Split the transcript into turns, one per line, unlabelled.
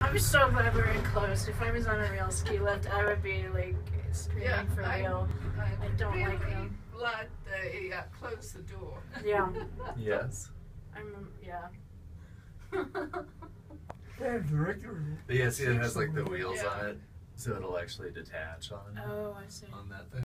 I'm so glad we're enclosed. If I was on a real ski lift, I would be like screaming for real. I don't
really
like them.
glad they closed the door.
Yeah.
Yes.
Yeah.
That's regular.
But yeah, see, it has like the
six-cylinder.
wheels
Yeah.
on it, so it'll actually detach on
Oh, I see.
on that thing.